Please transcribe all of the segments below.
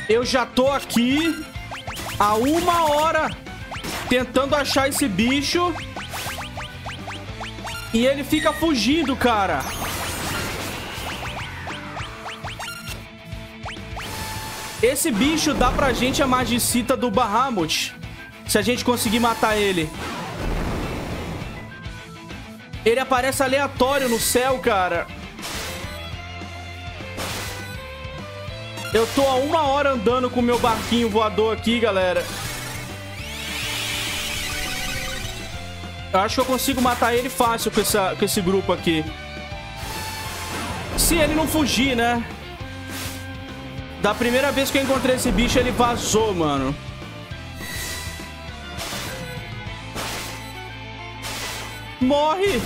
Eu já tô aqui há 1 hora tentando achar esse bicho. E ele fica fugindo, cara. Esse bicho dá pra gente a magicita do Bahamut. Se a gente conseguir matar ele. Ele aparece aleatório no céu, cara. Eu tô há 1 hora andando com o meu barquinho voador aqui, galera. Eu acho que eu consigo matar ele fácil com esse grupo aqui. Se ele não fugir, né? Da primeira vez que eu encontrei esse bicho, ele vazou, mano. Morre!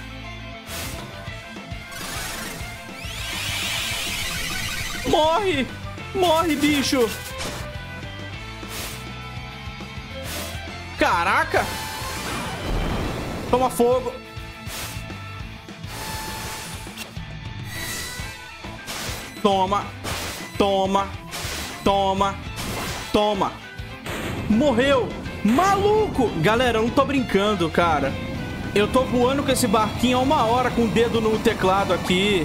Morre! Morre, bicho! Caraca! Toma fogo! Toma! Toma! Toma! Toma! Morreu! Maluco! Galera, eu não tô brincando, cara. Eu tô voando com esse barquinho há 1 hora com o dedo no teclado aqui.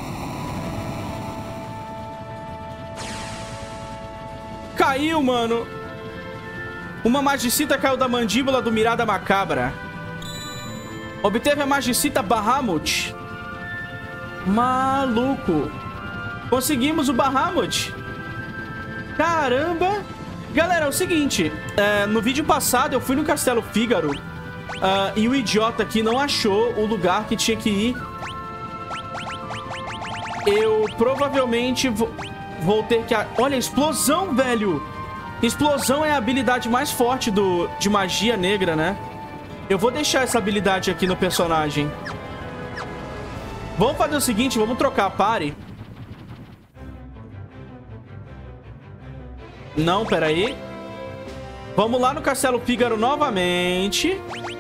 Caiu, mano. Uma magicita caiu da mandíbula do Mirada Macabra. Obteve a magicita Bahamut. Maluco. Conseguimos o Bahamut. Caramba. Galera, é o seguinte. No vídeo passado eu fui no Castelo Fígaro. E o idiota aqui não achou o lugar que tinha que ir. Eu provavelmente vou ter que... Olha, explosão, velho. Explosão é a habilidade mais forte de magia negra, né? Eu vou deixar essa habilidade aqui no personagem. Vamos fazer o seguinte, vamos trocar a party. Não, peraí. Vamos lá no Castelo Fígaro novamente.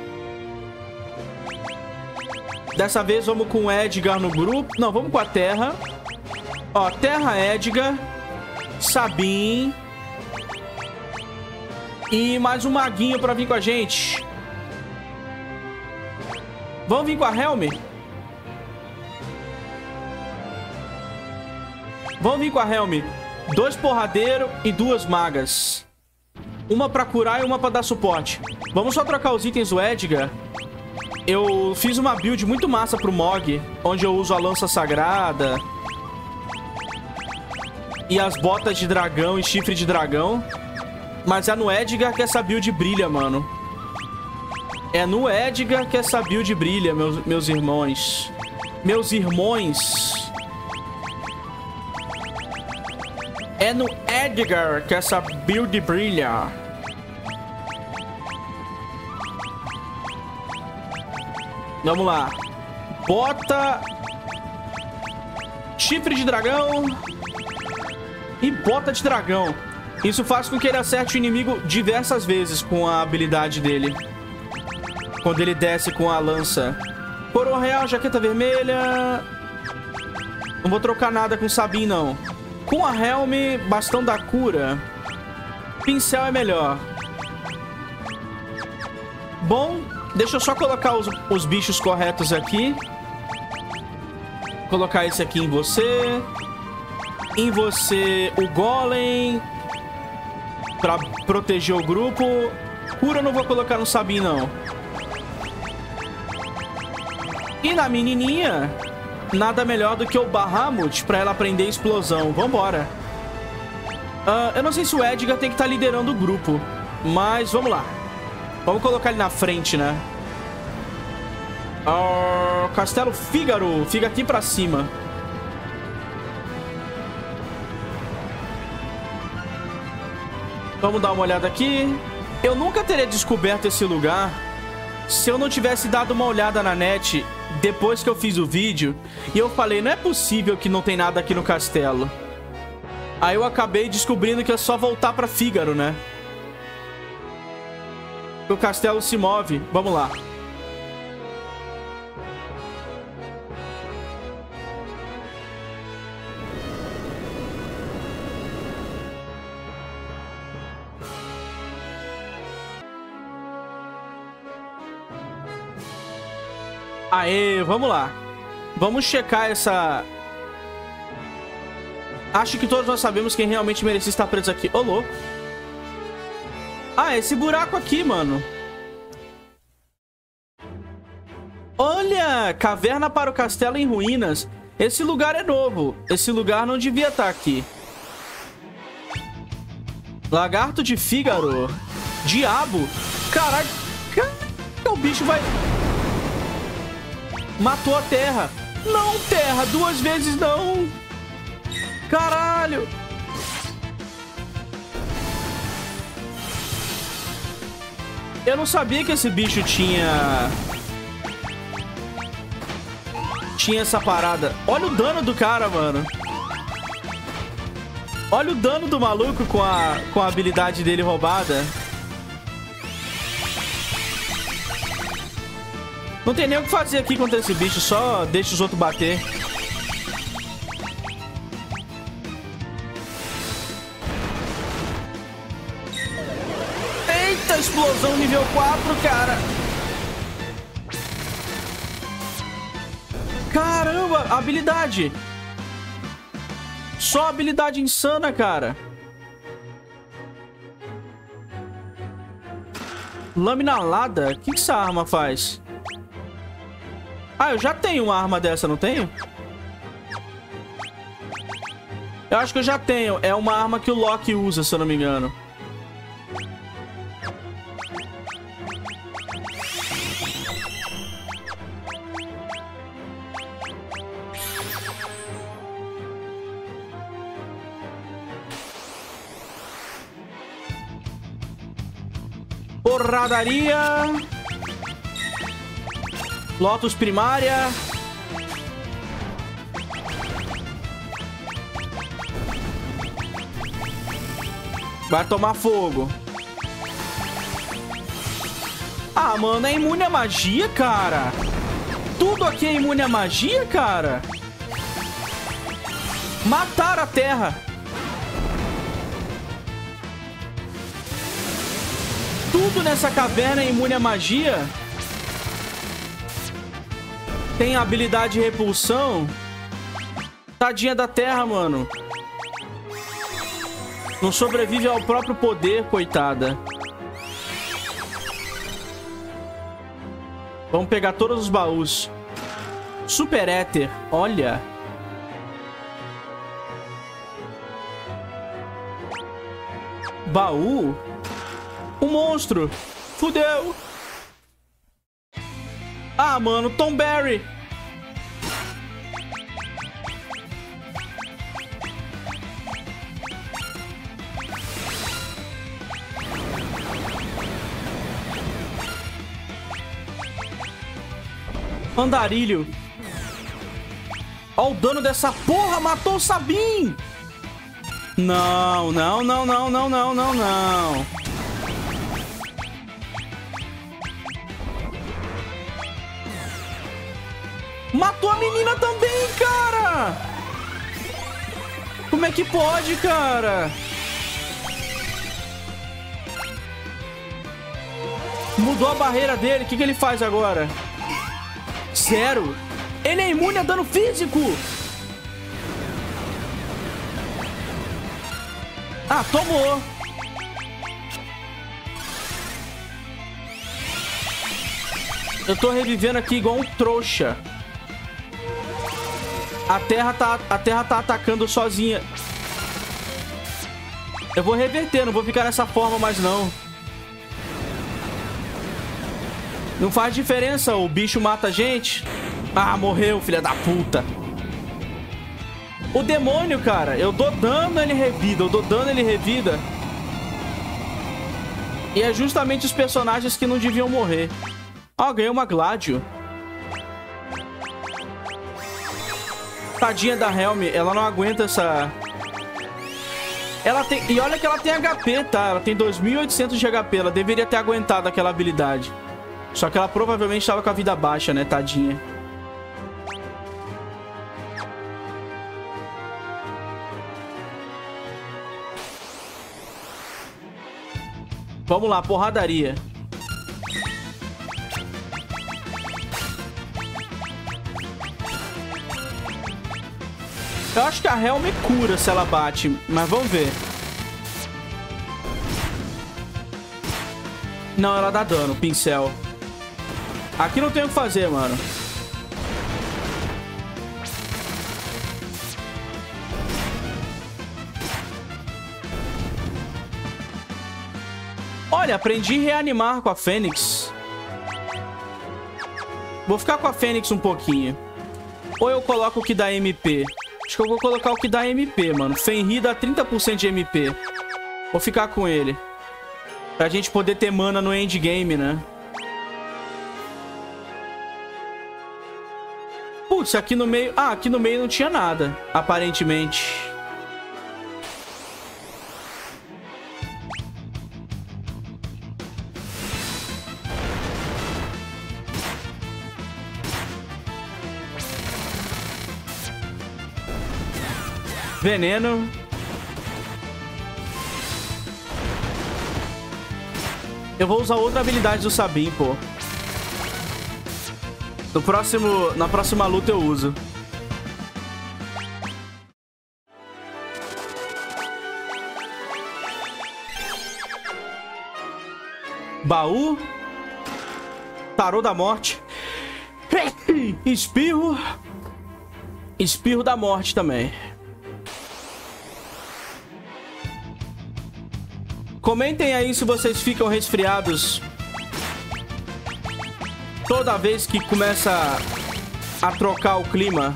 Dessa vez vamos com o Edgar no grupo. Não, vamos com a Terra. Ó, Terra, Edgar, Sabin. E mais um maguinho pra vir com a gente. Vamos vir com a Helm? Vamos vir com a Helm. 2 porradeiros e 2 magas. Uma pra curar e uma pra dar suporte. Vamos só trocar os itens do Edgar. Eu fiz uma build muito massa pro Mog, onde eu uso a lança sagrada e as botas de dragão e chifre de dragão. Mas é no Edgar que essa build brilha, mano. É no Edgar que essa build brilha, meus irmãos. Meus irmãos. É no Edgar que essa build brilha. Vamos lá. Bota. Chifre de dragão. E bota de dragão. Isso faz com que ele acerte o inimigo diversas vezes com a habilidade dele. Quando ele desce com a lança. Coroa real, jaqueta vermelha. Não vou trocar nada com Sabin, não. Com a Helm, bastão da cura. Pincel é melhor. Bom, deixa eu só colocar os bichos corretos aqui. Colocar esse aqui em você. Em você, o Golem. Pra proteger o grupo. Cura eu não vou colocar no Sabin, não. E na menininha, nada melhor do que o Bahamut pra ela aprender explosão. Vambora. Eu não sei se o Edgar tem que estar liderando o grupo. Mas vamos lá. Vamos colocar ele na frente, né? Castelo Fígaro. Fica aqui pra cima. Vamos dar uma olhada aqui. Eu nunca teria descoberto esse lugar se eu não tivesse dado uma olhada na net depois que eu fiz o vídeo. E eu falei, não é possível que não tem nada aqui no castelo. Aí eu acabei descobrindo que é só voltar pra Fígaro, né? O castelo se move. Vamos lá. Aê, vamos lá. Vamos checar essa... Acho que todos nós sabemos quem realmente merecia estar preso aqui. Ô, louco. Ah, esse buraco aqui, mano. Olha! Caverna para o castelo em ruínas. Esse lugar é novo. Esse lugar não devia estar aqui. Lagarto de Fígaro. Diabo. Caraca. O bicho vai... Matou a terra. Não, terra. 2 vezes não. Caralho. Eu não sabia que esse bicho tinha essa parada. Olha o dano do cara, mano. Olha o dano do maluco com a habilidade dele roubada. Não tem nem o que fazer aqui contra esse bicho. Só deixa os outros bater. Eita, explosão nível 4, cara. Caramba, habilidade. Só habilidade insana, cara. Lâmina alada? O que essa arma faz? Ah, eu já tenho uma arma dessa, não tenho? Eu acho que eu já tenho. É uma arma que o Loki usa, se eu não me engano. Porradaria. Lotus primária. Vai tomar fogo. Ah, mano, é imune à magia, cara. Tudo aqui é imune à magia, cara. Matar a terra. Tudo nessa caverna é imune à magia. Tem habilidade de repulsão. Tadinha da terra, mano. Não sobrevive ao próprio poder, coitada. Vamos pegar todos os baús. Super éter, olha. Baú? Um monstro. Fudeu. Ah, mano, Tom Berry. Andarilho. Olha o dano dessa porra. Matou o Sabin. Não, não, não, não, não, não, não, não. Matou a menina também, cara. Como é que pode, cara? Mudou a barreira dele. O que ele faz agora? 0. Ele é imune a dano físico. Ah, tomou. Eu tô revivendo aqui igual um trouxa. A terra tá atacando sozinha. Eu vou reverter, não vou ficar nessa forma mais não. Não faz diferença, o bicho mata a gente. Ah, morreu, filha da puta. O demônio, cara, eu dou dano, ele revida. Eu dou dano, ele revida. E é justamente os personagens que não deviam morrer. Ah, ganhei uma Gládio. Tadinha da Helm, ela não aguenta essa... Ela tem... E olha que ela tem HP, tá? Ela tem 2.800 de HP. Ela deveria ter aguentado aquela habilidade. Só que ela provavelmente estava com a vida baixa, né? Tadinha. Vamos lá, porradaria. Eu acho que a Hel me cura se ela bate, mas vamos ver. Não, ela dá dano, pincel. Aqui não tem o que fazer, mano. Olha, aprendi a reanimar com a Fênix. Vou ficar com a Fênix um pouquinho. Ou eu coloco o que dá MP. Acho que eu vou colocar o que dá MP, mano. Fenrir dá 30% de MP. Vou ficar com ele. Pra gente poder ter mana no endgame, né? Putz, aqui no meio... Ah, aqui no meio não tinha nada, aparentemente. Veneno. Eu vou usar outra habilidade do Sabin, pô. Na próxima luta eu uso. Baú. Tarô da morte. Espirro. Espirro da morte também. Comentem aí se vocês ficam resfriados toda vez que começa a trocar o clima.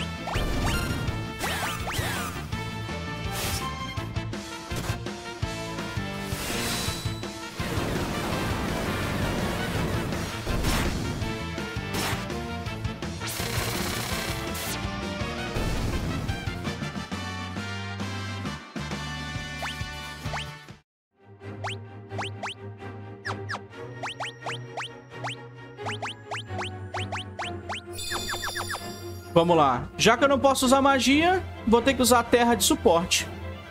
Vamos lá. Já que eu não posso usar magia, vou ter que usar a terra de suporte.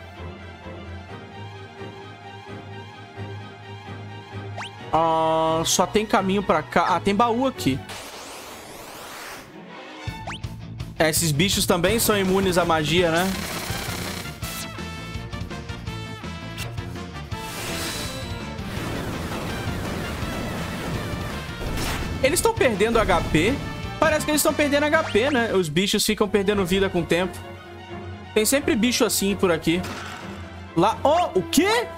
Só tem caminho pra cá. Ah, tem baú aqui. Esses bichos também são imunes à magia, né? Eles estão perdendo HP. Parece que eles estão perdendo HP, né? Os bichos ficam perdendo vida com o tempo. Tem sempre bicho assim por aqui. Lá... Oh, o quê?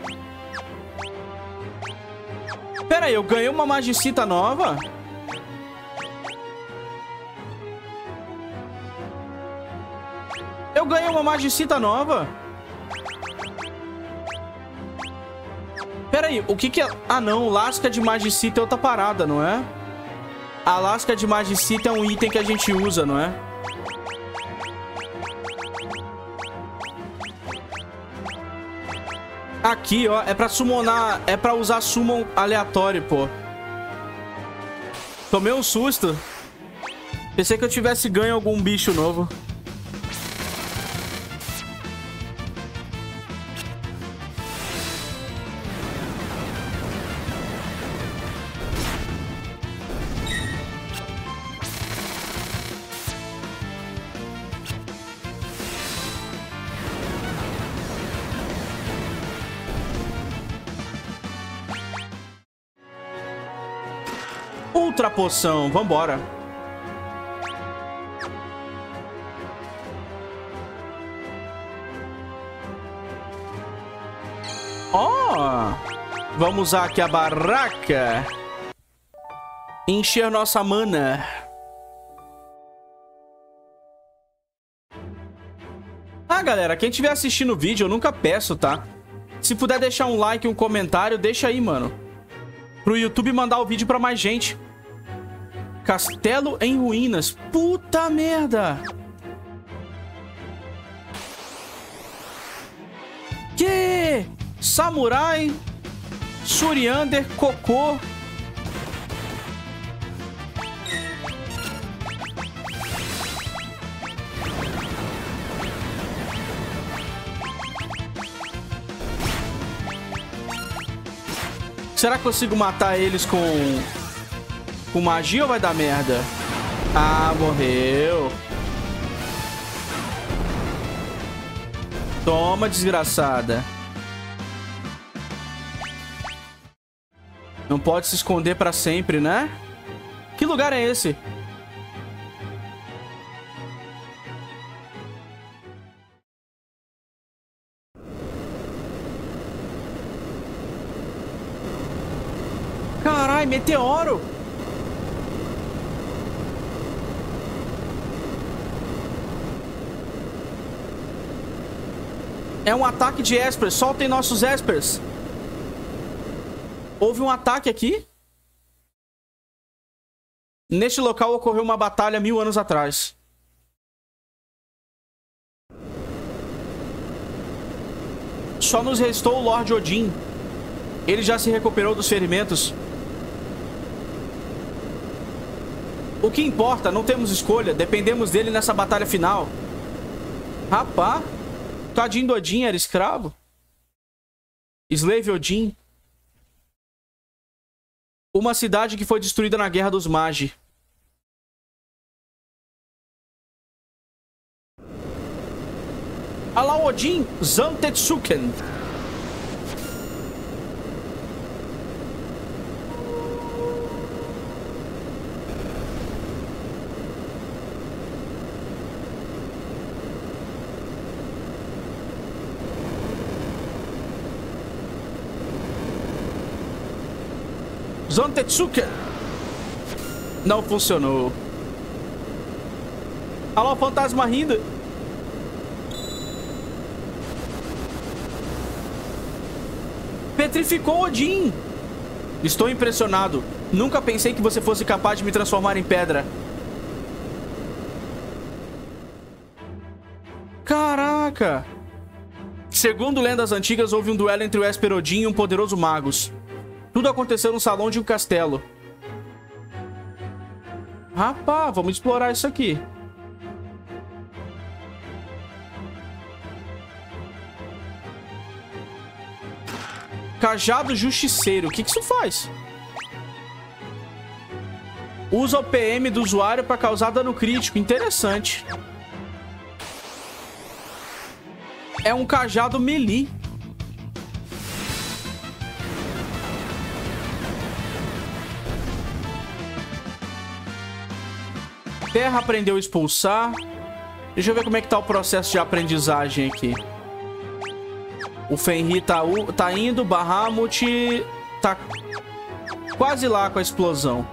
Pera aí, eu ganhei uma magicita nova? Eu ganhei uma magicita nova? Pera aí, o que que é... Ah, não. Lasca de magicita é outra parada, não é? A lasca de magicita é um item que a gente usa, não é? Aqui, ó, é pra summonar... É pra usar summon aleatório, pô. Tomei um susto. Pensei que eu tivesse ganho algum bicho novo. Ultra poção, vambora. Ó, vamos usar aqui a barraca. Encher nossa mana. Ah, galera, quem estiver assistindo o vídeo, eu nunca peço, tá? Se puder deixar um like e um comentário, deixa aí, mano. Pro YouTube mandar o vídeo pra mais gente. Castelo em ruínas. Puta merda. Que? Samurai. Suriander. Cocô. Será que consigo matar eles com magia ou vai dar merda? Ah, morreu. Toma, desgraçada. Não pode se esconder pra sempre, né? Que lugar é esse? Carai, meteoro! É um ataque de Espers. Soltem nossos Espers. Houve um ataque aqui. Neste local ocorreu uma batalha 1000 anos atrás. Só nos restou o Lord Odin. Ele já se recuperou dos ferimentos. O que importa, não temos escolha. Dependemos dele nessa batalha final. Rapá, tadinho do Odin, era escravo. Slave Odin. Uma cidade que foi destruída na Guerra dos Magi. Alá Odin Zantetsuken. Zantetsuken. Não funcionou. Alô, fantasma rindo. Petrificou Odin. Estou impressionado. Nunca pensei que você fosse capaz de me transformar em pedra. Caraca. Segundo lendas antigas, houve um duelo entre o Esper Odin e um poderoso Magus. Tudo aconteceu no salão de um castelo. Rapaz, vamos explorar isso aqui. Cajado Justiceiro. O que isso faz? Usa o PM do usuário para causar dano crítico. Interessante. É um cajado melee. Terra aprendeu a expulsar. Deixa eu ver como é que tá o processo de aprendizagem aqui. O Fenrir tá indo. Bahamut tá quase lá com a explosão.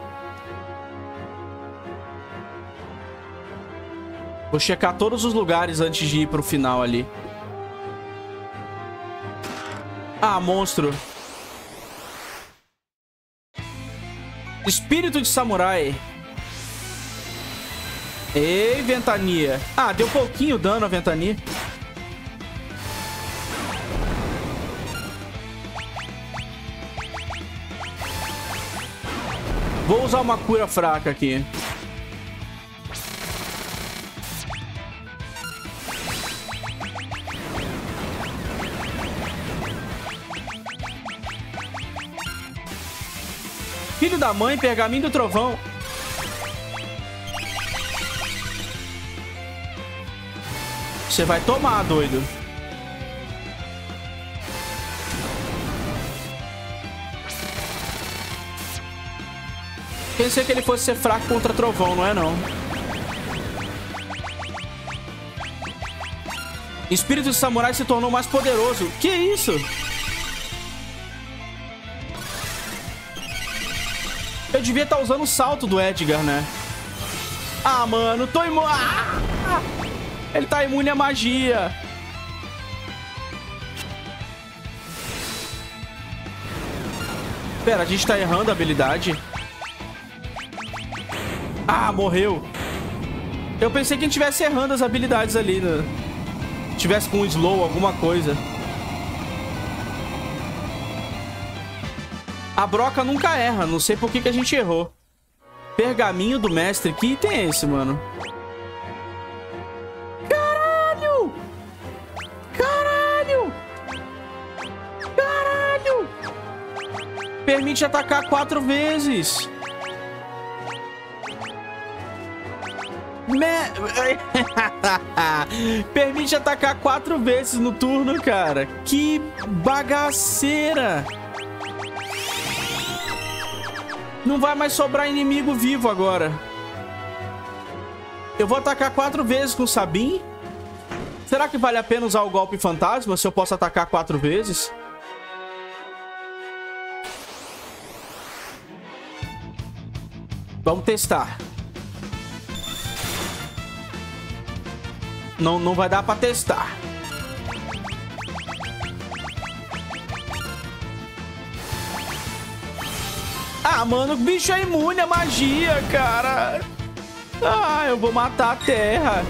Vou checar todos os lugares antes de ir pro final ali. Ah, monstro. Espírito de samurai. Ei, ventania. Ah, deu pouquinho dano a ventania. Vou usar uma cura fraca aqui. Filho da mãe, pergaminho do trovão. Você vai tomar, doido. Pensei que ele fosse ser fraco contra trovão, não é não. Espírito de samurai se tornou mais poderoso. Que isso? Eu devia estar usando o salto do Edgar, né? Ah, mano, tô imune. Ah! Ele tá imune à magia. Pera, a gente tá errando a habilidade. Ah, morreu. Eu pensei que a gente estivesse errando as habilidades ali, né? Tivesse com um slow, alguma coisa. A broca nunca erra. Não sei por que a gente errou. Pergaminho do mestre. Que item é esse, mano? Caralho! Caralho! Caralho! Permite atacar 4 vezes. Permite atacar 4 vezes no turno, cara. Que bagaceira. Não vai mais sobrar inimigo vivo agora. Eu vou atacar 4 vezes com o Sabin. Será que vale a pena usar o golpe fantasma se eu posso atacar 4 vezes? Vamos testar. Não vai dar pra testar. Ah, mano, o bicho é imune à magia, cara. Ah, eu vou matar a terra.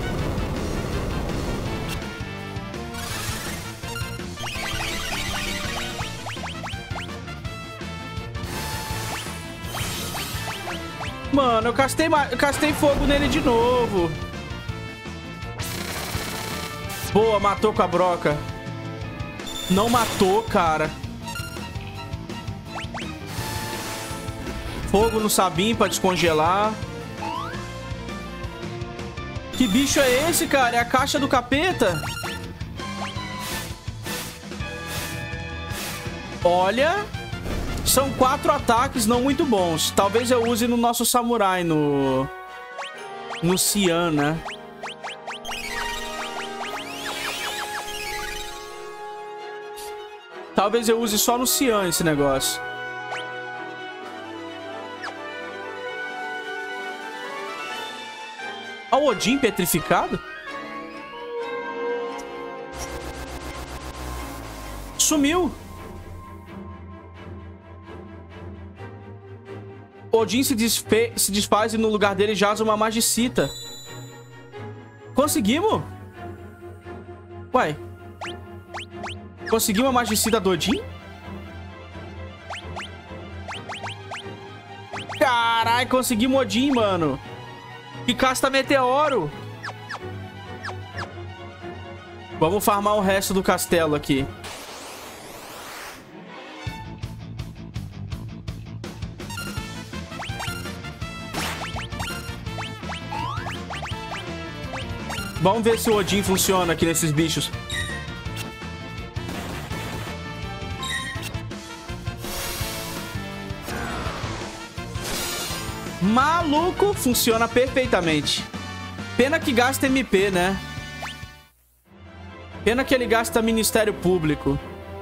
Mano, eu castei fogo nele de novo. Boa, matou com a broca. Não matou, cara. Fogo no Sabin pra descongelar. Que bicho é esse, cara? É a caixa do capeta? Olha... São 4 ataques não muito bons. Talvez eu use no nosso samurai, no Cian, né? Talvez eu use só no Cian esse negócio. Olha o Odin petrificado. Sumiu. Odin se desfaz e no lugar dele jaz uma magicita. Conseguimos? Uai. Conseguimos a magicita do Odin? Caralho, conseguimos Odin, mano. Que casta meteoro. Vamos farmar o resto do castelo aqui. Vamos ver se o Odin funciona aqui nesses bichos. Maluco, funciona perfeitamente. Pena que gasta MP, né? Pena que ele gasta Ministério Público.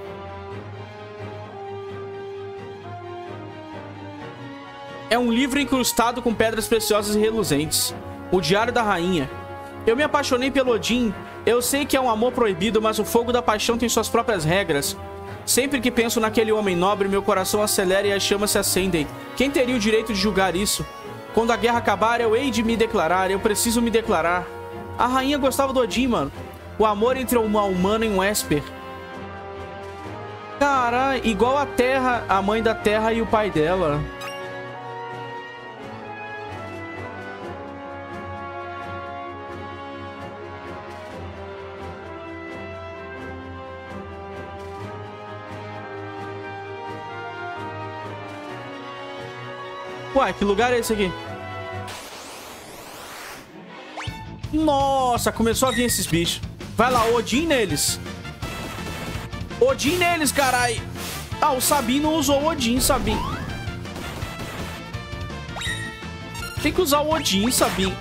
É um livro incrustado com pedras preciosas e reluzentes. O Diário da Rainha. Eu me apaixonei pelo Odin. Eu sei que é um amor proibido, mas o fogo da paixão tem suas próprias regras. Sempre que penso naquele homem nobre, meu coração acelera e as chamas se acendem. Quem teria o direito de julgar isso? Quando a guerra acabar, eu hei de me declarar. Eu preciso me declarar. A rainha gostava do Odin, mano. O amor entre uma humana e um Esper. Caralho, igual a Terra, a mãe da Terra e o pai dela. Uai, que lugar é esse aqui? Nossa, começou a vir esses bichos. Vai lá, Odin neles. Odin neles, carai. Ah, o Sabin não usou o Odin, Sabin. Tem que usar o Odin, Sabin.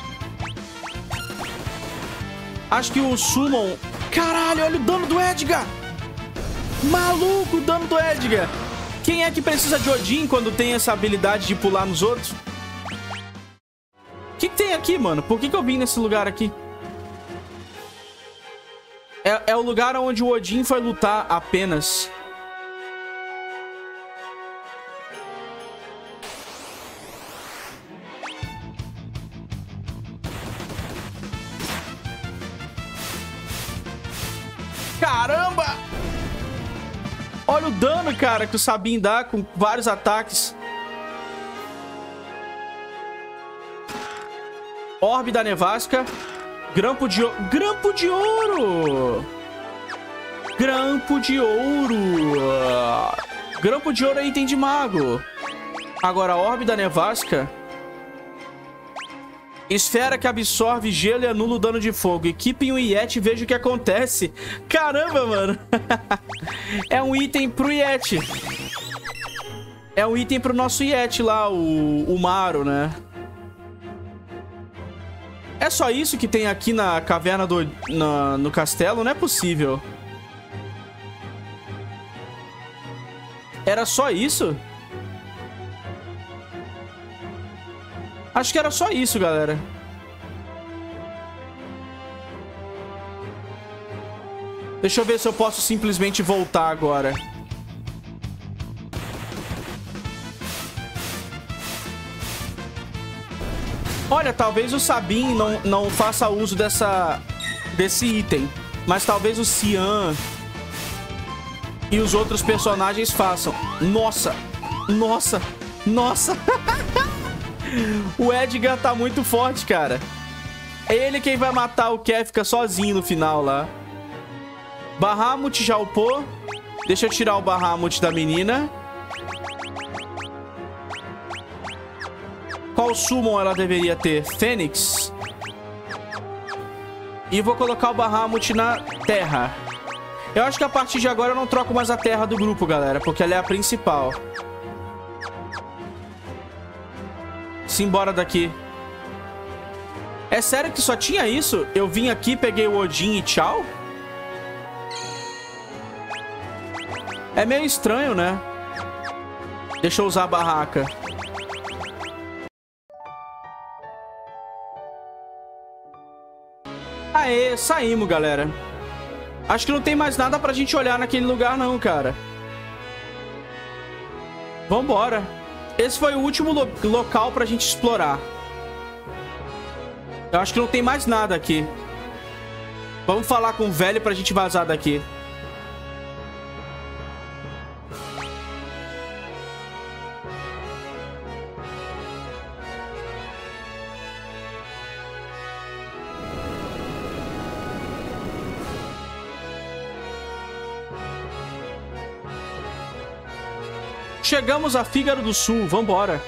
Acho que o Summon... Caralho, olha o dano do Edgar. Maluco, o dano do Edgar. Quem é que precisa de Odin quando tem essa habilidade de pular nos outros? O que tem aqui, mano? Por que eu vim nesse lugar aqui? É o lugar onde o Odin foi lutar apenas. Caramba! Olha o dano, cara, que o Sabin dá com vários ataques. Orbe da Nevasca. Grampo de ouro. Grampo de ouro! Grampo de ouro! Grampo de ouro é item de mago. Agora, Orbe da Nevasca. Esfera que absorve gelo e anula o dano de fogo. Equipem o Yeti e veja o que acontece. Caramba, mano. É um item pro Yeti. É um item pro nosso Yeti lá, o Maro, né? É só isso que tem aqui na caverna no castelo? Não é possível. Era só isso? Acho que era só isso, galera. Deixa eu ver se eu posso simplesmente voltar agora. Olha, talvez o Sabin não faça uso desse item. Mas talvez o Cian e os outros personagens façam. Nossa! Nossa! Nossa! O Edgar tá muito forte, cara. É ele quem vai matar o Kefka sozinho no final lá. Bahamut já upou. Deixa eu tirar o Bahamut da menina. Qual summon ela deveria ter? Fênix. E vou colocar o Bahamut na terra. Eu acho que a partir de agora eu não troco mais a terra do grupo, galera. Porque ela é a principal. Simbora daqui. É sério que só tinha isso? Eu vim aqui, peguei o Odin e tchau? É meio estranho, né? Deixa eu usar a barraca. Aê, saímos, galera. Acho que não tem mais nada pra gente olhar naquele lugar, não, cara. Vambora. Esse foi o último local pra gente explorar. Eu acho que não tem mais nada aqui. Vamos falar com o velho pra gente vazar daqui. Chegamos a Fígaro do Sul, vambora.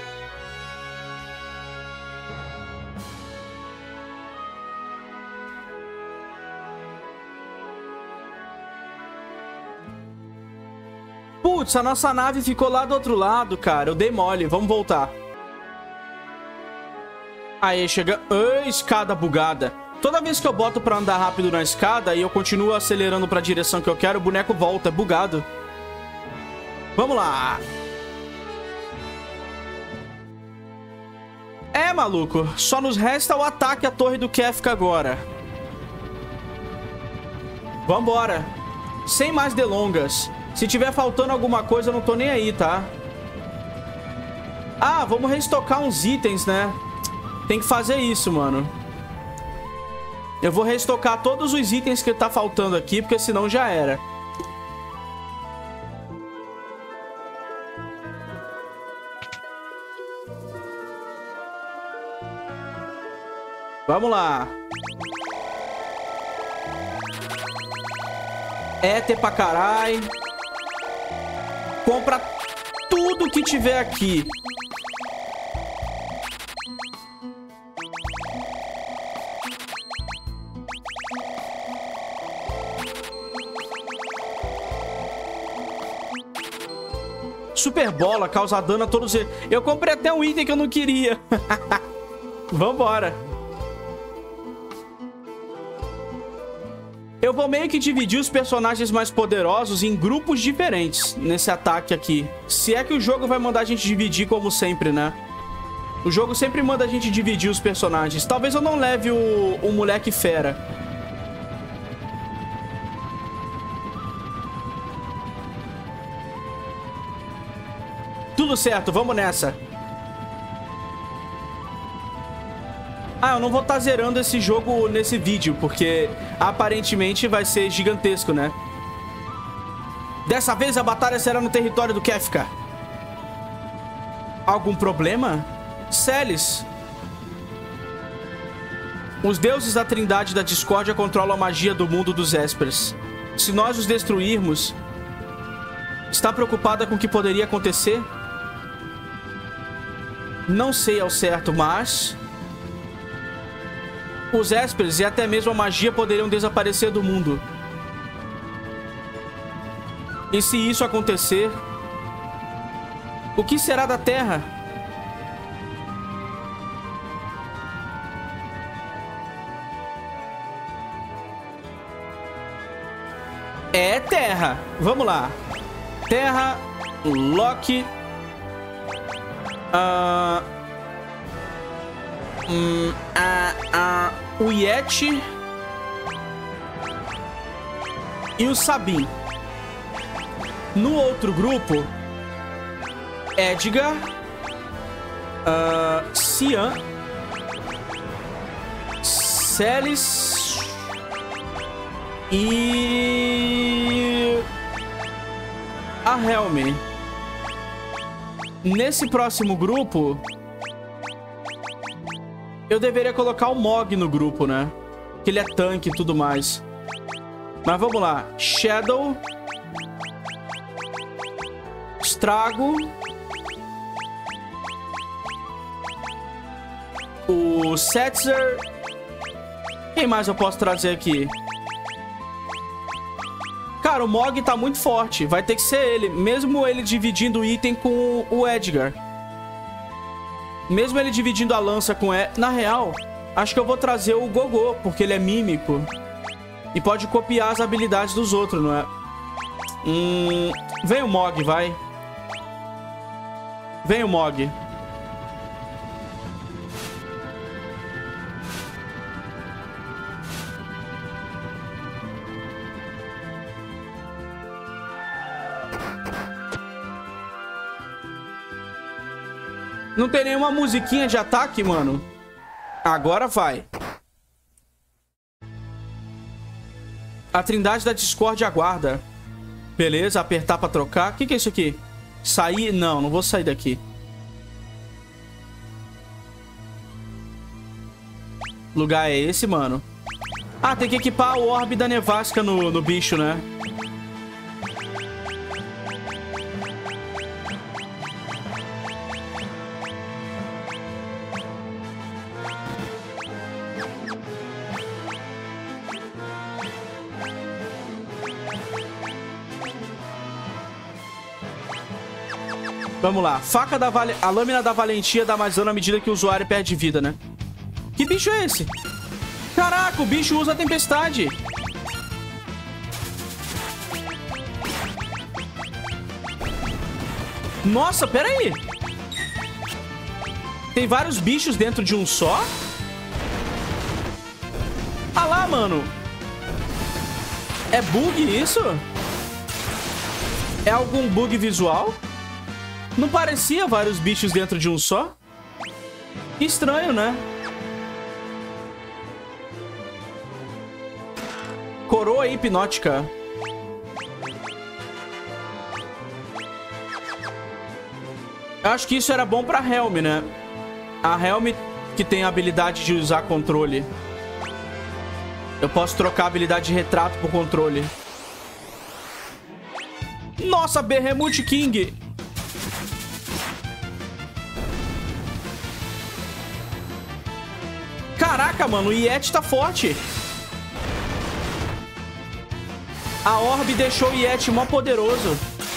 Putz, a nossa nave ficou lá do outro lado, cara. Eu dei mole, vamos voltar. Aí, chega... Ai, escada bugada. Toda vez que eu boto pra andar rápido na escada e eu continuo acelerando pra direção que eu quero, o boneco volta, é bugado. Vamos lá. É, maluco. Só nos resta o ataque à torre do Kefka agora. Vambora. Sem mais delongas. Se tiver faltando alguma coisa, eu não tô nem aí, tá? Ah, vamos reestocar uns itens, né? Tem que fazer isso, mano. Eu vou reestocar todos os itens que tá faltando aqui, porque senão já era. Vamos lá. Éter pra carai. Compra tudo que tiver aqui. Super bola, causa dano a todos eles. Eu comprei até um item que eu não queria. Vambora. Eu vou meio que dividir os personagens mais poderosos em grupos diferentes nesse ataque aqui. Se é que o jogo vai mandar a gente dividir como sempre, né? O jogo sempre manda a gente dividir os personagens. Talvez eu não leve o moleque fera. Tudo certo, vamos nessa. Ah, eu não vou estar zerando esse jogo nesse vídeo, porque aparentemente vai ser gigantesco, né? Dessa vez a batalha será no território do Kefka. Algum problema? Celes. Os deuses da Trindade da Discórdia controlam a magia do mundo dos Espers. Se nós os destruirmos... Está preocupada com o que poderia acontecer? Não sei ao certo, mas... os Espers e até mesmo a magia poderiam desaparecer do mundo. E se isso acontecer, o que será da Terra? É Terra. Vamos lá. Terra, Loki. O Yeti e o Sabin. No outro grupo, Edgar, Cian, Celis e a Helmi. Nesse próximo grupo, eu deveria colocar o Mog no grupo, né? Que ele é tanque e tudo mais. Mas vamos lá. Shadow, Strago, o Setzer. Quem mais eu posso trazer aqui? Cara, o Mog tá muito forte. Vai ter que ser ele. Mesmo ele dividindo o item com o Edgar. Mesmo ele dividindo a lança com... Na real, acho que eu vou trazer o Gogô, porque ele é mímico. E pode copiar as habilidades dos outros, não é? Vem o Mog, vai. Vem o Mog. Não tem nenhuma musiquinha de ataque, mano. Agora vai. A Trindade da Discord aguarda. Beleza, apertar pra trocar. O que é isso aqui? Sair? Não, não vou sair daqui. Lugar é esse, mano? Ah, tem que equipar o Orbe da Nevasca no bicho, né? Vamos lá. Faca da A lâmina da valentia dá mais dano à medida que o usuário perde vida, né? Que bicho é esse? Caraca, o bicho usa a tempestade. Nossa, pera aí. Tem vários bichos dentro de um só? Ah lá, mano. É bug isso? É algum bug visual? Não parecia vários bichos dentro de um só? Que estranho, né? Coroa hipnótica. Eu acho que isso era bom pra Helmi, né? A Helmi que tem a habilidade de usar controle. Eu posso trocar a habilidade de retrato por controle. Nossa, Behemoth King! Caraca, mano, o Yeti tá forte. A Orbe deixou o Yeti mó poderoso.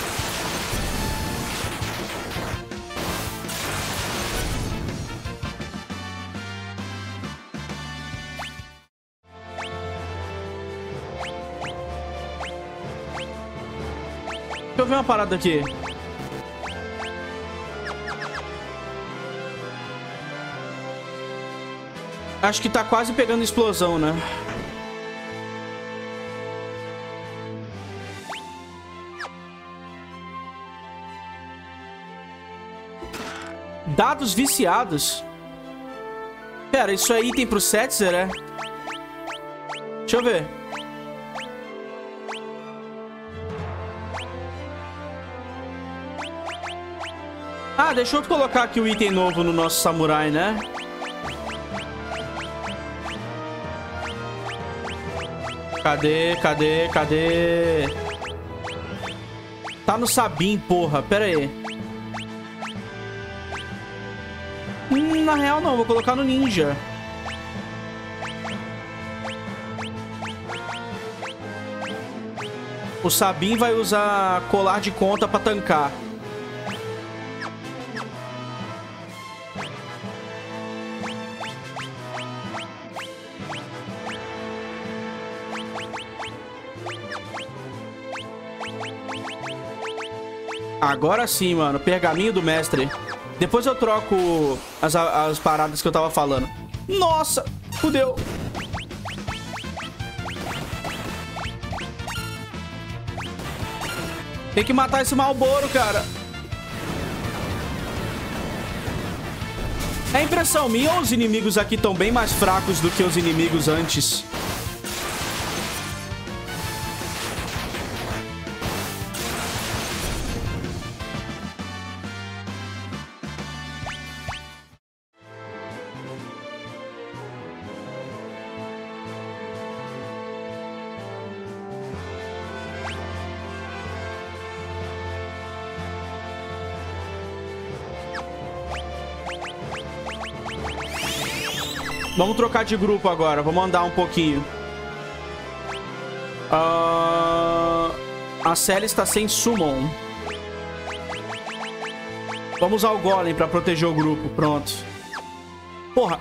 Deixa eu ver uma parada aqui. Acho que tá quase pegando explosão, né? Dados viciados. Pera, isso é item pro Setzer, é? Deixa eu ver. Ah, deixa eu colocar aqui o item novo no nosso samurai, né? Cadê? Cadê? Cadê? Tá no Sabin, porra. Pera aí. Na real, não. Vou colocar no Ninja. O Sabin vai usar colar de conta pra tancar. Agora sim, mano. Pergaminho do mestre. Depois eu troco as paradas que eu tava falando. Nossa! Fudeu! Tem que matar esse Malboro, cara. É impressão minha ou os inimigos aqui estão bem mais fracos do que os inimigos antes? Vamos trocar de grupo agora. Vamos andar um pouquinho. A Sally está sem Summon. Vamos usar o Golem pra proteger o grupo. Pronto. Porra.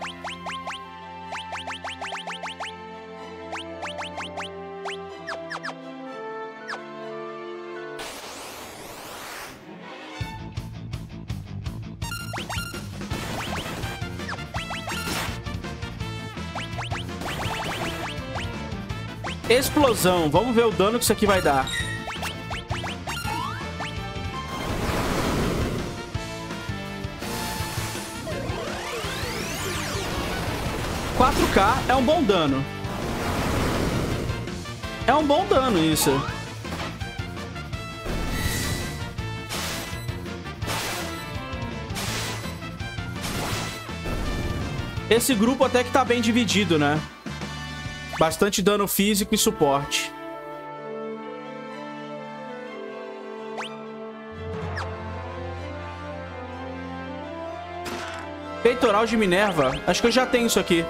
Explosão. Vamos ver o dano que isso aqui vai dar. $4K é um bom dano. É um bom dano isso. Esse grupo até que tá bem dividido, né? Bastante dano físico e suporte. Peitoral de Minerva. Acho que eu já tenho isso aqui.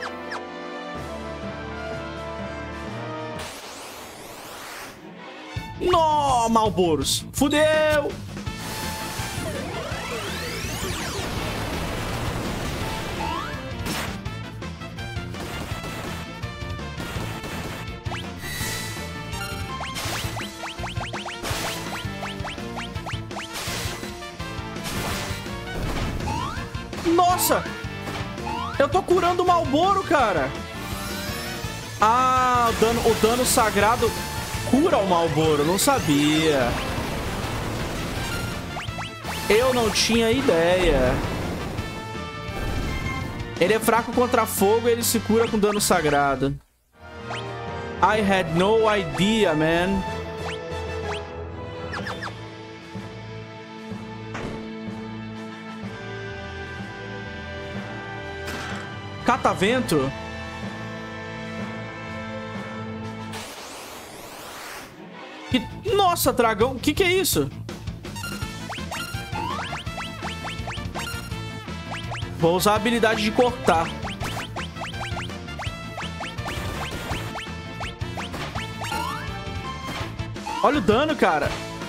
Nó, Malboros. Fudeu! Nossa! Eu tô curando o Malboro, cara. Ah, o dano sagrado cura o Malboro. Não sabia. Eu não tinha ideia. Ele é fraco contra fogo e ele se cura com dano sagrado. I had no idea, man. Catavento? Nossa, dragão. O que é isso? Vou usar a habilidade de cortar. Olha o dano, cara.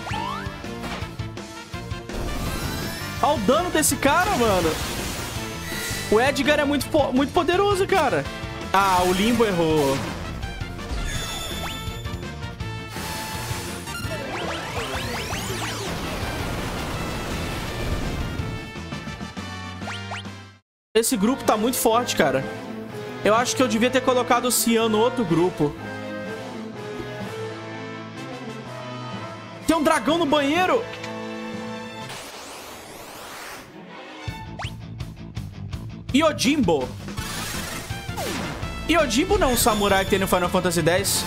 Olha o dano desse cara, mano. O Edgar é muito poderoso, cara. Ah, o Limbo errou. Esse grupo tá muito forte, cara. Eu acho que eu devia ter colocado o Cian no outro grupo. Tem um dragão no banheiro. Yojimbo. Yojimbo não é um samurai que tem no Final Fantasy X.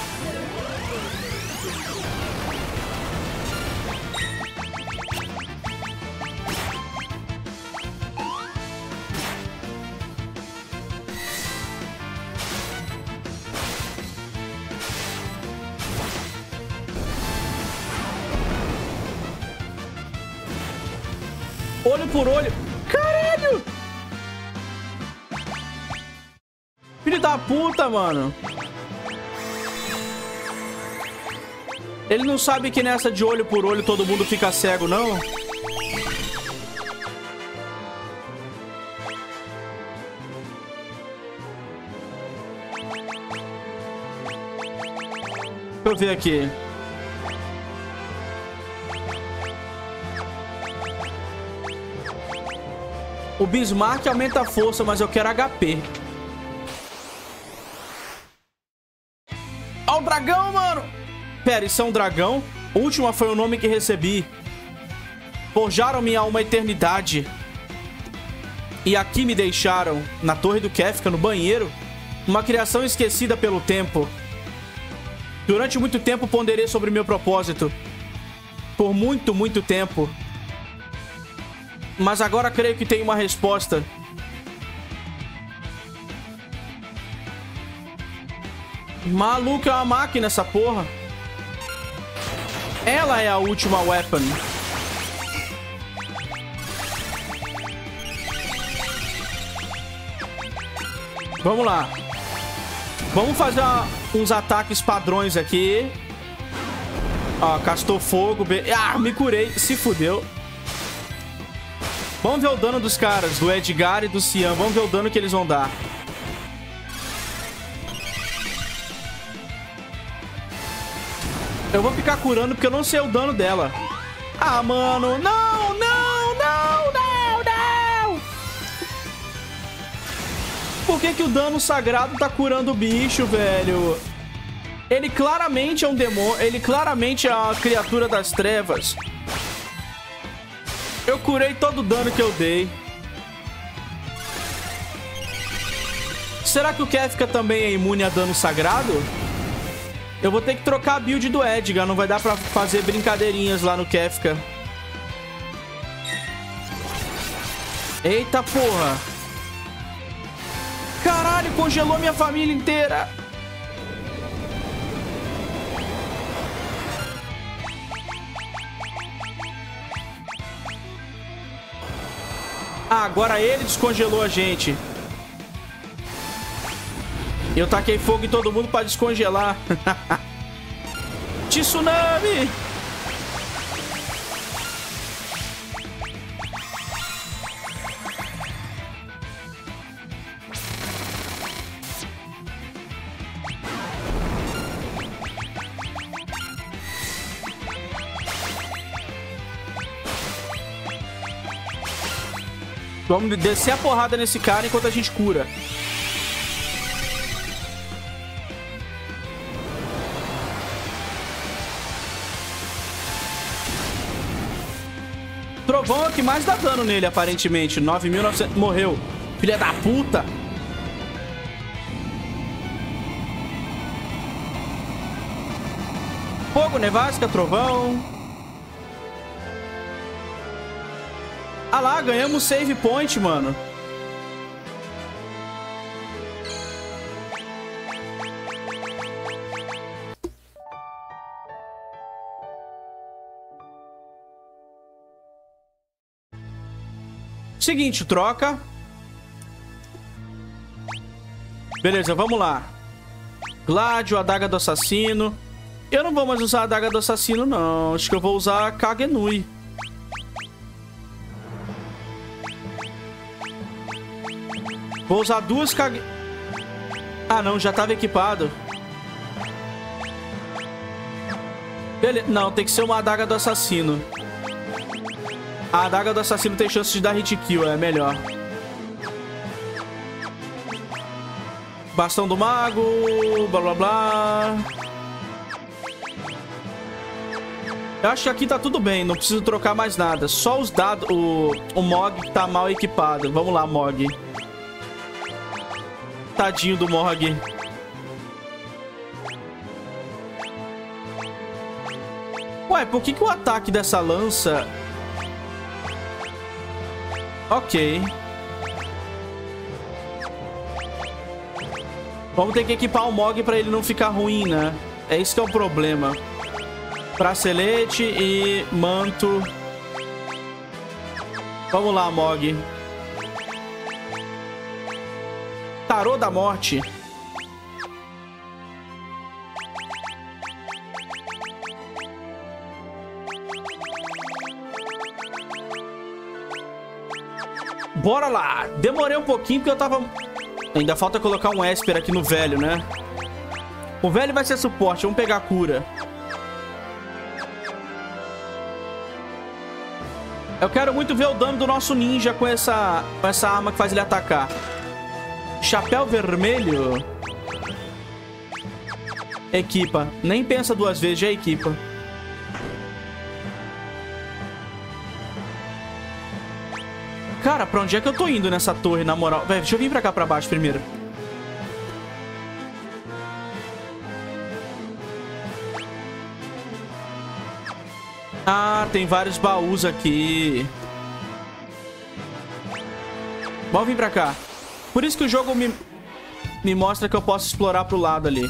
Olho por olho. Caralho! Filho da puta, mano. Ele não sabe que nessa de olho por olho todo mundo fica cego, não? Deixa eu ver aqui. O Bismarck aumenta a força, mas eu quero HP. Ó o dragão, mano! Pera, isso é um dragão? Última foi o nome que recebi. Forjaram-me a uma eternidade. E aqui me deixaram, na torre do Kefka, no banheiro, uma criação esquecida pelo tempo. Durante muito tempo ponderei sobre meu propósito. Por muito, muito tempo. Mas agora creio que tenho uma resposta. Maluco, é uma máquina essa porra. Ela é a última weapon. Vamos lá. Vamos fazer uns ataques padrões aqui. Ó, castou fogo. Ah, me curei. Se fudeu. Vamos ver o dano dos caras, do Edgar e do Cian. Vamos ver o dano que eles vão dar. Eu vou ficar curando porque eu não sei o dano dela. Ah, mano. Não, não, não, não, não. Por que o dano sagrado tá curando o bicho, velho? Ele claramente é um demônio. Ele claramente é uma criatura das trevas. Eu curei todo o dano que eu dei. Será que o Kefka também é imune a dano sagrado? Eu vou ter que trocar a build do Edgar. Não vai dar pra fazer brincadeirinhas lá no Kefka. Eita porra. Caralho, congelou minha família inteira. Ah, agora ele descongelou a gente. Eu taquei fogo em todo mundo pra descongelar. Tsunami! Vamos descer a porrada nesse cara enquanto a gente cura. Trovão é o que mais dá dano nele, aparentemente. 9.900... Morreu. Filha da puta. Fogo, nevasca, trovão. Ah lá, ganhamos save point, mano. Seguinte, troca. Beleza, vamos lá. Gládio, adaga do assassino. Eu não vou mais usar a adaga do assassino, não. Acho que eu vou usar a Kagenui. Vou usar duas Kage... Ah, não, já estava equipado. Beleza. Não, tem que ser uma adaga do assassino. A adaga do assassino tem chance de dar hit kill, é melhor. Bastão do mago, blá blá blá. Eu acho que aqui tá tudo bem, não preciso trocar mais nada. Só os dados, o Mog tá mal equipado. Vamos lá, Mog. Tadinho do Morg. Ué, por que o ataque dessa lança... Ok. Vamos ter que equipar o Mog pra ele não ficar ruim, né? É isso que é o problema. Bracelete e manto. Vamos lá, Mog. Tarô da morte. Bora lá. Demorei um pouquinho porque eu tava... Ainda falta colocar um Esper aqui no velho, né? O velho vai ser suporte. Vamos pegar a cura. Eu quero muito ver o dano do nosso ninja com essa arma que faz ele atacar. Chapéu vermelho. Equipa. Nem pensa duas vezes, já equipa. Cara, pra onde é que eu tô indo nessa torre, na moral? Véi, deixa eu vir pra cá pra baixo primeiro. Ah, tem vários baús aqui. Vamos vir pra cá. Por isso que o jogo me mostra que eu posso explorar pro lado ali.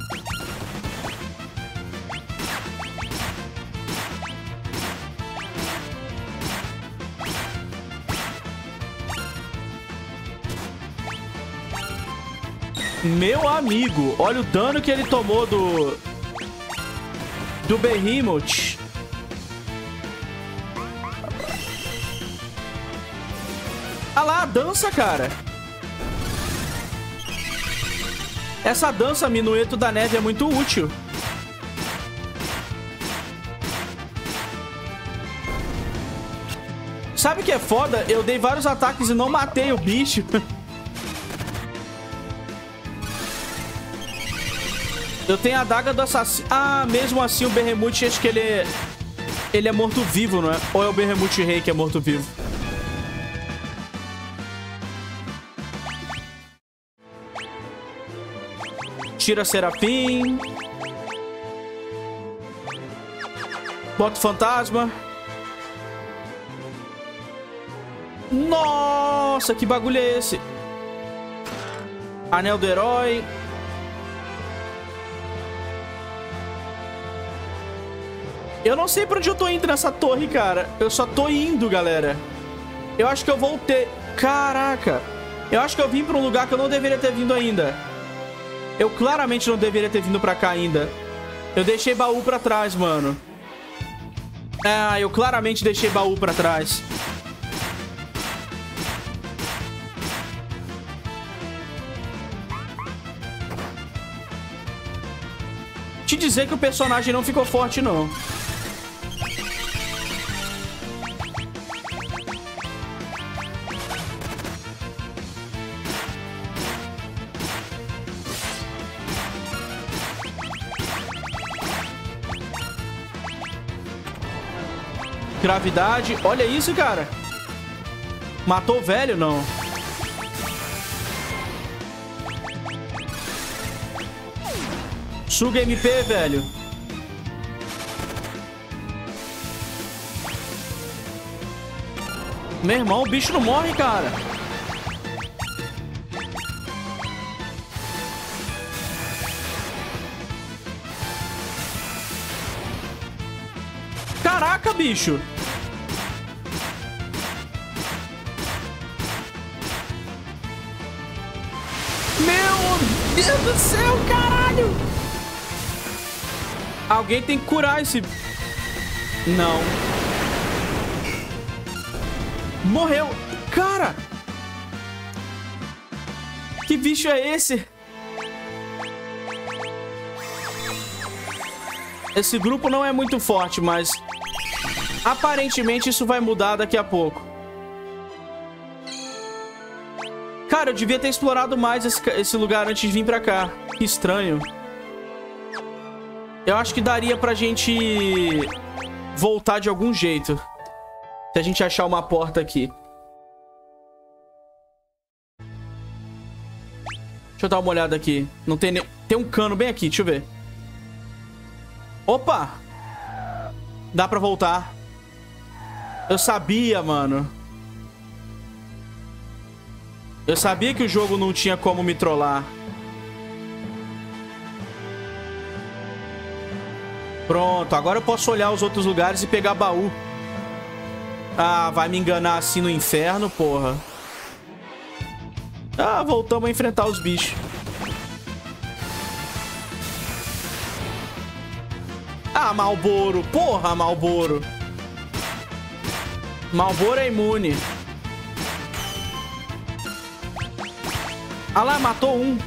Meu amigo, olha o dano que ele tomou do Behemoth. Ah lá, a dança, cara. Essa dança, Minueto da Neve, é muito útil. Sabe o que é foda? Eu dei vários ataques e não matei o bicho. Eu tenho a adaga do assassino. Ah, mesmo assim o Behemoth, acho que ele é morto-vivo, não é? Ou é o Behemoth Rei que é morto-vivo? Tira Serafim. Bota o fantasma. Nossa, que bagulho é esse? Anel do Herói. Eu não sei pra onde eu tô indo nessa torre, cara. Eu só tô indo, galera. Eu acho que eu voltei. Caraca. Eu acho que eu vim pra um lugar que eu não deveria ter vindo ainda. Eu claramente não deveria ter vindo pra cá ainda. Eu deixei baú pra trás, mano. Ah, eu claramente deixei baú pra trás. Te dizer que o personagem não ficou forte, não. Gravidade. Olha isso, cara. Matou o velho? Não. Suga MP, velho. Meu irmão, o bicho não morre, cara. Caraca, bicho. Meu Deus do céu, caralho. Alguém tem que curar esse... Não. Morreu. Cara. Que bicho é esse? Esse grupo não é muito forte, mas... aparentemente isso vai mudar daqui a pouco. Cara, eu devia ter explorado mais esse lugar antes de vir pra cá. Que estranho. Eu acho que daria pra gente voltar de algum jeito. Se a gente achar uma porta aqui. Deixa eu dar uma olhada aqui. Não tem tem um cano bem aqui, deixa eu ver. Opa! Dá pra voltar. Eu sabia, mano. Eu sabia que o jogo não tinha como me trollar. Pronto, agora eu posso olhar os outros lugares e pegar baú. Ah, vai me enganar assim no inferno, porra. Ah, voltamos a enfrentar os bichos. Ah, Malboro. Porra, Malboro. Malboro é imune. Ah lá, matou um.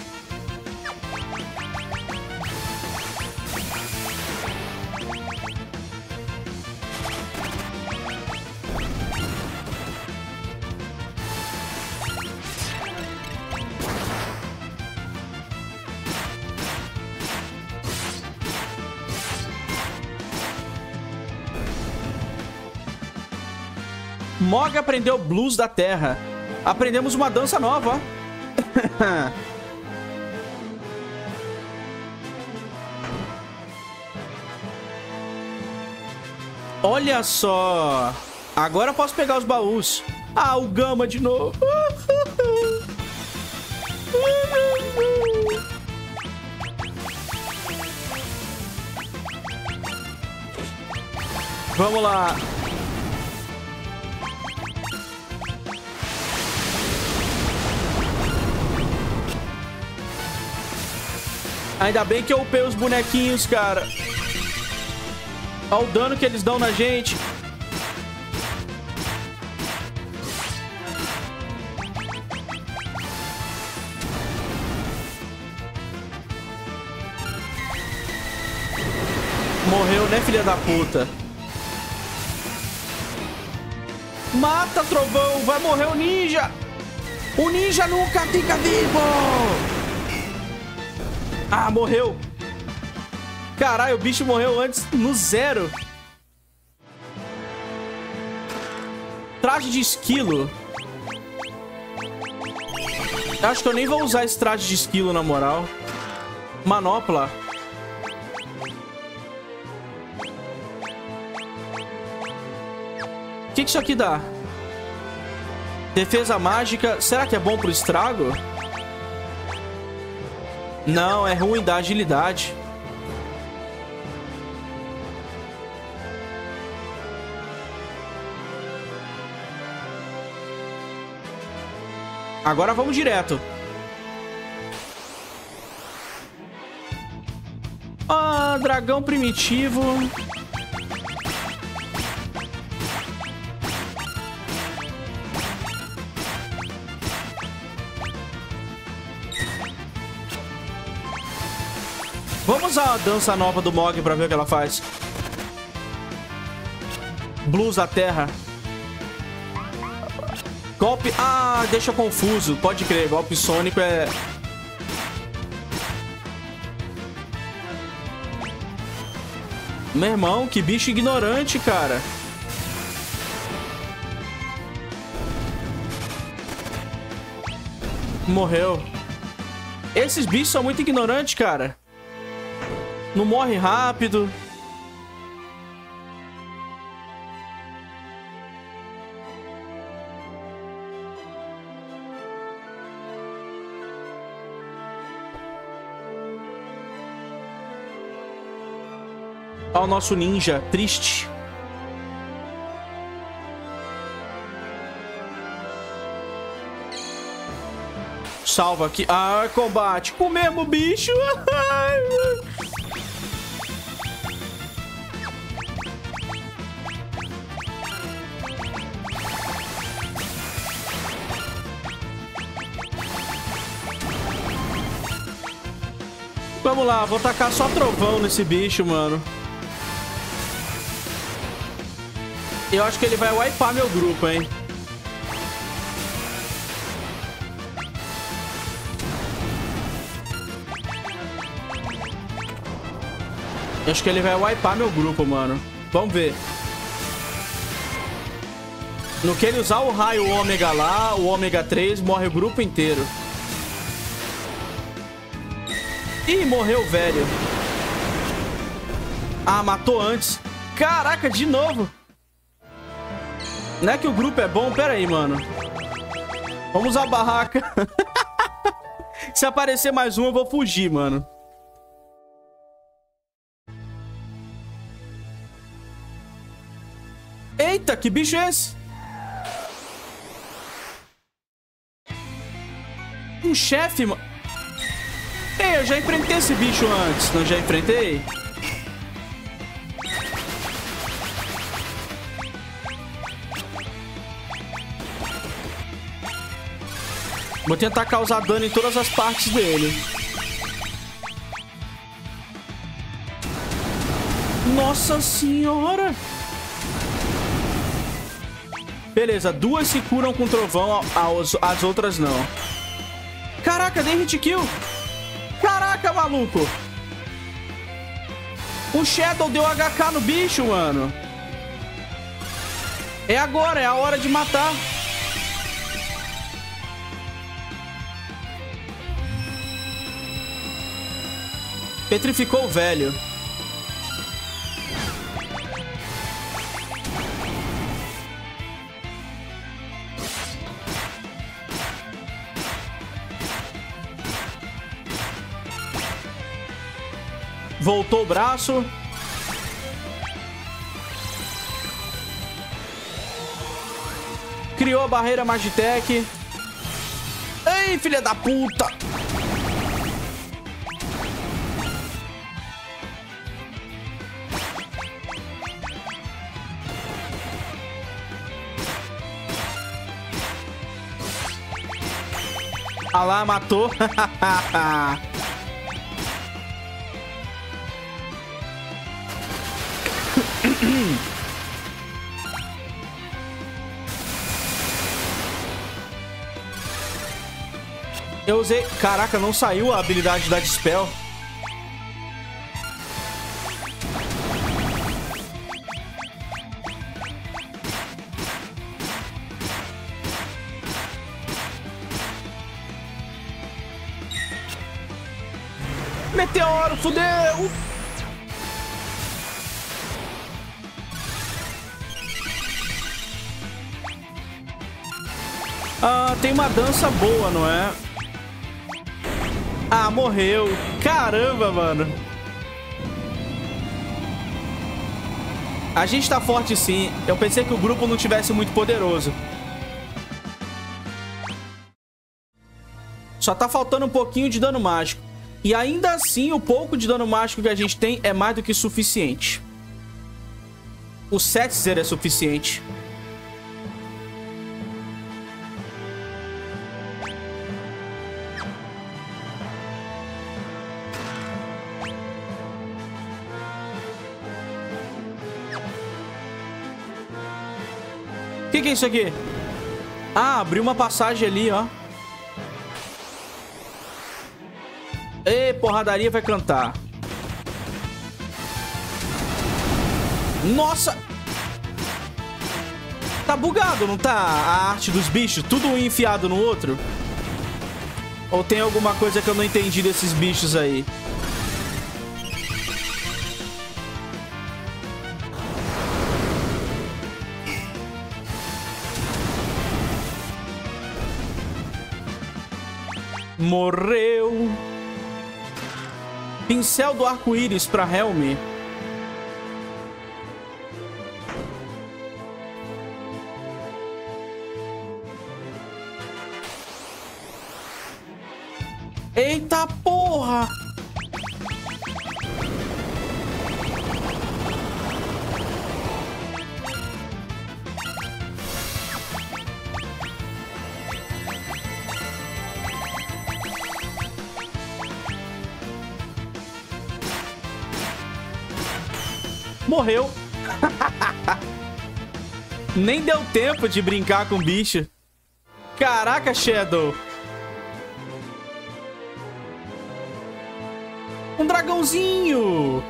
Mog aprendeu blues da terra. Aprendemos uma dança nova, ó. Olha só. Agora eu posso pegar os baús. Ah, o Gama de novo. Vamos lá. Ainda bem que eu upei os bonequinhos, cara. Olha o dano que eles dão na gente. Morreu, né, filha da puta? Mata, trovão! Vai morrer o ninja! O ninja nunca fica vivo! Ah, morreu. Caralho, o bicho morreu antes no 0. Traje de esquilo. Acho que eu nem vou usar esse traje de esquilo, na moral. Manopla. O que isso aqui dá? Defesa mágica. Será que é bom pro estrago? Não, é ruim da agilidade. Agora vamos direto. Ah, dragão primitivo. Vamos usar a dança nova do Mog pra ver o que ela faz. Blues da terra. Golpe... Ah, deixa confuso. Pode crer, golpe sônico é... Meu irmão, que bicho ignorante, cara. Morreu. Esses bichos são muito ignorantes, cara. Não morre rápido. Olha o nosso ninja, triste. Salva aqui. Ah, combate com o mesmo bicho. Vamos lá, vou tacar só trovão nesse bicho, mano. Eu acho que ele vai wipear meu grupo, hein? Eu acho que ele vai wipear meu grupo, mano. Vamos ver. No que ele usar o raio ômega lá, o ômega 3, morre o grupo inteiro. Ih, morreu, velho. Ah, matou antes. Caraca, de novo. Não é que o grupo é bom? Pera aí, mano. Vamos usar a barraca. Se aparecer mais um, eu vou fugir, mano. Eita, que bicho é esse? Um chefe, mano. Ei, eu já enfrentei esse bicho antes. Não já enfrentei? Vou tentar causar dano em todas as partes dele. Nossa senhora! Beleza, 2 se curam com trovão, as outras não. Caraca, dei hit kill. Caraca, maluco. O Shadow deu HK no bicho, mano. É agora, é a hora de matar. Petrificou o velho. Voltou o braço. Criou a barreira Magitech. Ei, filha da puta! Ah lá, matou. Eu usei... Caraca, não saiu a habilidade da Dispel. Meteoro, fudeu! Ah, tem uma dança boa, não é? Ah, morreu. Caramba, mano. A gente tá forte sim. Eu pensei que o grupo não tivesse muito poderoso. Só tá faltando um pouquinho de dano mágico. E ainda assim, o pouco de dano mágico que a gente tem é mais do que suficiente. O Setzer é suficiente. O que é isso aqui? Ah, abriu uma passagem ali, ó. Ê, porradaria vai cantar. Nossa! Tá bugado, não tá? A arte dos bichos, tudo um enfiado no outro? Ou tem alguma coisa que eu não entendi desses bichos aí? Morreu. Pincel do arco-íris pra Helm. Eita porra! Morreu. Nem deu tempo de brincar com o bicho. Caraca, Shadow. Um dragãozinho.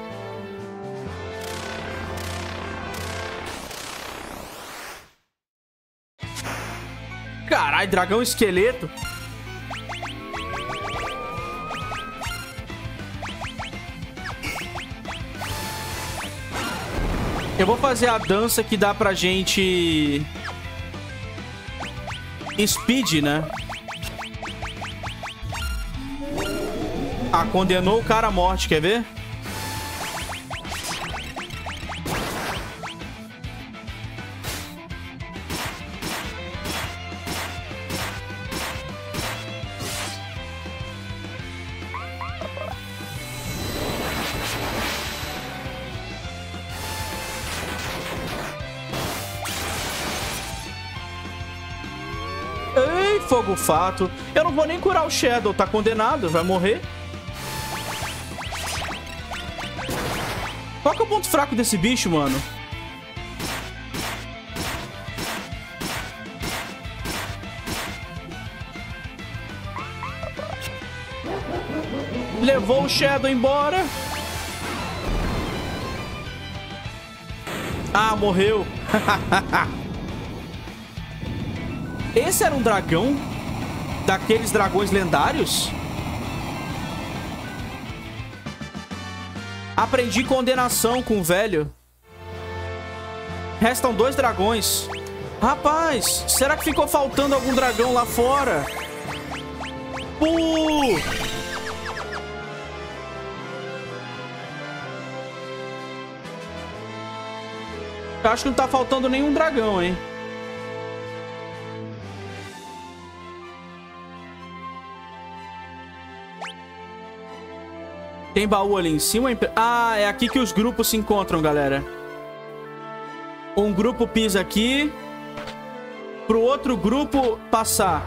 Caralho, dragão esqueleto. Eu vou fazer a dança que dá pra gente... Speed, né? Ah, condenou o cara à morte, quer ver? fogo fato. Eu não vou nem curar o Shadow. Tá condenado, vai morrer. Qual que é o ponto fraco desse bicho, mano? Levou o Shadow embora. Ah, morreu. Esse era um dragão? Daqueles dragões lendários? Aprendi condenação com o velho. Restam 2 dragões. Rapaz, será que ficou faltando algum dragão lá fora? Eu acho que não tá faltando nenhum dragão, hein? Tem baú ali em cima? Ah, é aqui que os grupos se encontram, galera. Um grupo pisa aqui. Pro outro grupo passar.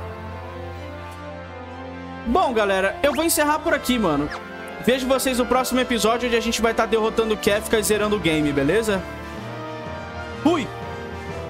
Bom, galera, eu vou encerrar por aqui, mano. Vejo vocês no próximo episódio, onde a gente vai estar derrotando o Kefka e zerando o game, beleza? Fui!